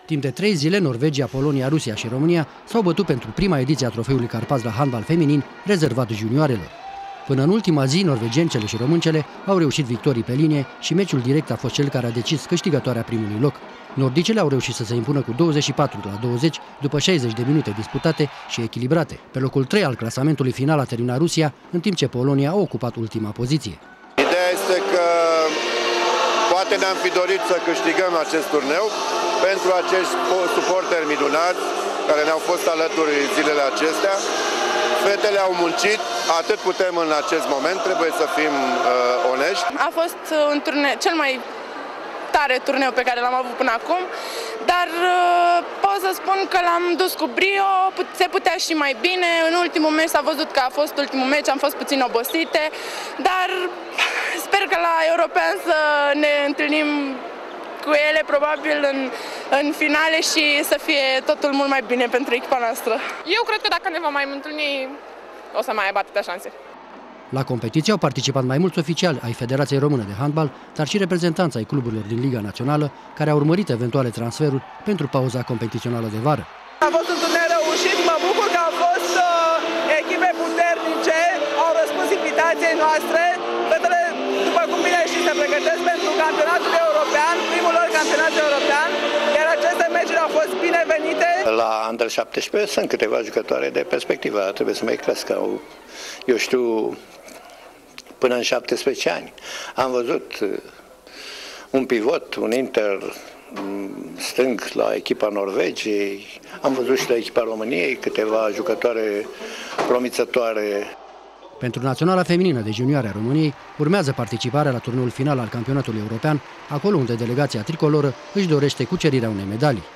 Timp de 3 zile, Norvegia, Polonia, Rusia și România s-au bătut pentru prima ediție a Trofeului Carpați la handbal feminin, rezervat junioarelor. Până în ultima zi, norvegencele și româncele au reușit victorii pe linie și meciul direct a fost cel care a decis câștigătoarea primului loc. Nordicele au reușit să se impună cu 24-20 după 60 de minute disputate și echilibrate. Pe locul 3 al clasamentului final a terminat Rusia, în timp ce Polonia a ocupat ultima poziție. Ideea este că poate ne-am fi dorit să câștigăm acest turneu pentru acești suporteri minunați care ne-au fost alături zilele acestea. Fetele au muncit, atât putem în acest moment, trebuie să fim onești. A fost un turneu, cel mai tare turneu pe care l-am avut până acum, dar pot să spun că l-am dus cu brio, se putea și mai bine. În ultimul meci s-a văzut că a fost ultimul meci, am fost puțin obosite, dar sper că la European să ne întâlnim cu ele probabil în finale și să fie totul mult mai bine pentru echipa noastră. Eu cred că dacă ne vom mai întâlni, o să mai aibă atâtea șanse. La competiție au participat mai mulți oficiali ai Federației Române de Handbal, dar și reprezentanți ai cluburilor din Liga Națională, care au urmărit eventuale transferuri pentru pauza competițională de vară. A fost un turneu reușit, mă bucur că au fost echipe puternice, au răspuns invitației noastre. Fetele, după cum bine știți, se pregătesc pentru campionatul european, primul lor campionat european, iar aceste meciuri au fost binevenite. La Under 17 sunt câteva jucătoare de perspectivă, trebuie să mai crească. Eu știu, până în 17 ani. Am văzut un pivot, un inter stâng la echipa Norvegiei, am văzut și la echipa României câteva jucătoare promițătoare. Pentru Naționala Feminină de Junioare a României urmează participarea la turneul final al campionatului european, acolo unde delegația tricoloră își dorește cucerirea unei medalii.